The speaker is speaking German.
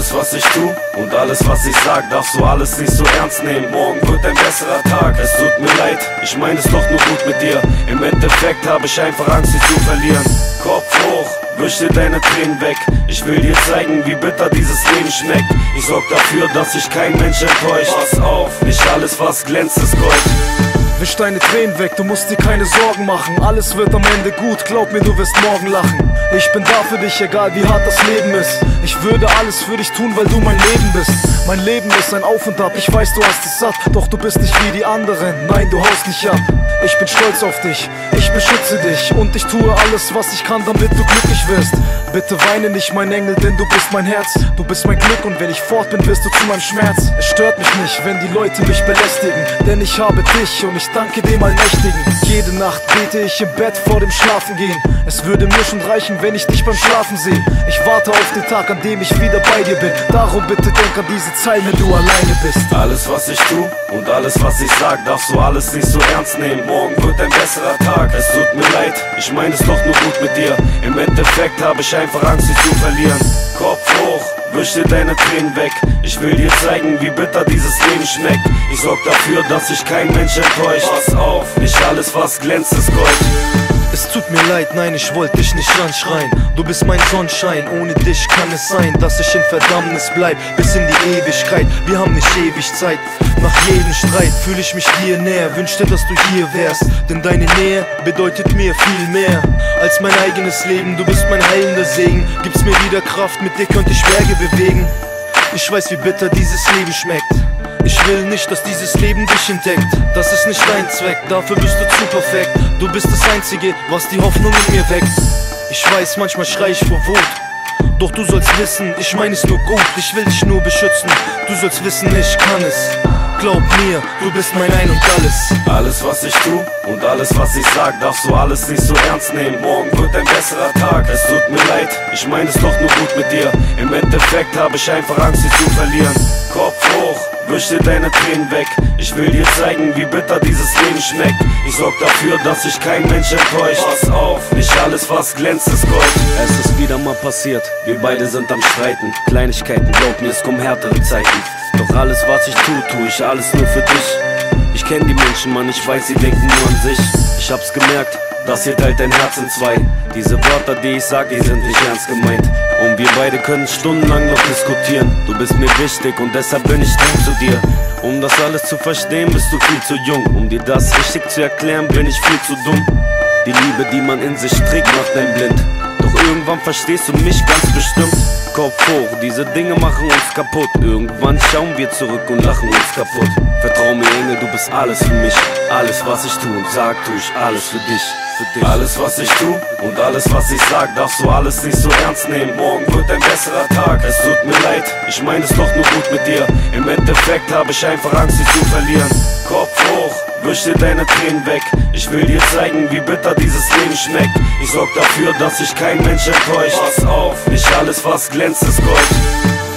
Alles was ich tu und alles was ich sag, darfst du alles nicht so ernst nehmen. Morgen wird ein besserer Tag, es tut mir leid, ich meine es doch nur gut mit dir. Im Endeffekt habe ich einfach Angst, dich zu verlieren. Kopf hoch, wisch dir deine Tränen weg. Ich will dir zeigen, wie bitter dieses Leben schmeckt. Ich sorg dafür, dass sich kein Mensch enttäuscht. Pass auf, nicht alles was glänzt ist Gold. Wisch deine Tränen weg, du musst dir keine Sorgen machen. Alles wird am Ende gut, glaub mir, du wirst morgen lachen. Ich bin da für dich, egal wie hart das Leben ist. Ich würde alles für dich tun, weil du mein Leben bist. Mein Leben ist ein Auf und Ab, ich weiß, du hast es satt. Doch du bist nicht wie die anderen, nein, du haust nicht ab. Ich bin stolz auf dich, ich beschütze dich. Und ich tue alles, was ich kann, damit du glücklich wirst. Bitte weine nicht, mein Engel, denn du bist mein Herz. Du bist mein Glück und wenn ich fort bin, wirst du zu meinem Schmerz. Es stört mich nicht, wenn die Leute mich belästigen, denn ich habe dich und ich danke dem Allmächtigen. Jede Nacht bete ich im Bett vor dem Schlafengehen. Es würde mir schon reichen, wenn ich dich beim Schlafen sehe. Ich warte auf den Tag, an dem ich wieder bei dir bin. Darum bitte denk an diese Zeilen, wenn du alleine bist. Alles was ich tu und alles was ich sag, darfst du alles nicht so ernst nehmen. Morgen wird ein besserer Tag, es tut mir leid, ich meine es doch nur gut mit dir. Im Endeffekt habe ich einfach Angst, dich zu verlieren. Kopf hoch, wisch dir deine Tränen weg. Ich will dir zeigen, wie bitter dieses Leben schmeckt. Ich sorg dafür, dass sich kein Mensch enttäuscht. Pass auf, nicht alles was glänzt ist Gold. Es tut mir leid, nein, ich wollte dich nicht anschreien. Du bist mein Sonnenschein, ohne dich kann es sein, dass ich in Verdammnis bleib, bis in die Ewigkeit. Wir haben nicht ewig Zeit, nach jedem Streit fühle ich mich dir näher. Wünschte, dass du hier wärst, denn deine Nähe bedeutet mir viel mehr als mein eigenes Leben. Du bist mein heilender Segen, gibst mir wieder Kraft, mit dir könnte ich Berge bewegen. Ich weiß, wie bitter dieses Leben schmeckt. Ich will nicht, dass dieses Leben dich entdeckt. Das ist nicht dein Zweck, dafür bist du zu perfekt. Du bist das Einzige, was die Hoffnung in mir weckt. Ich weiß, manchmal schrei ich vor Wut, doch du sollst wissen, ich meine es nur gut. Ich will dich nur beschützen, du sollst wissen, ich kann es. Glaub mir, du bist mein Ein und Alles. Alles was ich tu und alles was ich sag, darfst du alles nicht so ernst nehmen. Morgen wird ein besserer Tag, es tut mir leid, ich meine es doch nur gut mit dir. Im Endeffekt habe ich einfach Angst, dich zu verlieren. Kopf hoch, wisch dir deine Tränen weg. Ich will dir zeigen, wie bitter dieses Leben schmeckt. Ich sorg dafür, dass sich kein Mensch enttäuscht. Pass auf, nicht alles was glänzt ist Gold. Es ist wieder mal passiert, wir beide sind am Streiten. Kleinigkeiten, glaub mir, es kommen härtere Zeiten. Doch alles was ich tu ich alles nur für dich. Ich kenn die Menschen, Mann, ich weiß, sie denken nur an sich. Ich hab's gemerkt, das hier teilt dein Herz in zwei. Diese Wörter, die ich sag, die sind nicht ernst gemeint. Und wir beide können stundenlang noch diskutieren. Du bist mir wichtig und deshalb bin ich streng zu dir. Um das alles zu verstehen, bist du viel zu jung. Um dir das richtig zu erklären, bin ich viel zu dumm. Die Liebe, die man in sich trägt, macht einen blind. Doch irgendwann verstehst du mich ganz bestimmt. Kopf hoch, diese Dinge machen uns kaputt. Irgendwann schauen wir zurück und lachen uns kaputt. Vertrau mir, Engel, du bist alles für mich. Alles was ich tu und sag, tu ich alles für dich. Alles was ich tu und alles was ich sag, darfst du alles nicht so ernst nehmen. Morgen wird ein besserer Tag, es tut mir leid, ich meine es doch nur gut mit dir. Im Endeffekt habe ich einfach Angst, dich zu verlieren. Kopf hoch, wisch dir deine Tränen weg. Ich will dir zeigen, wie bitter dieses Leben schmeckt. Ich sorg dafür, dass sich kein Mensch enttäuscht. Pass auf, nicht alles was glänzt ist Gold.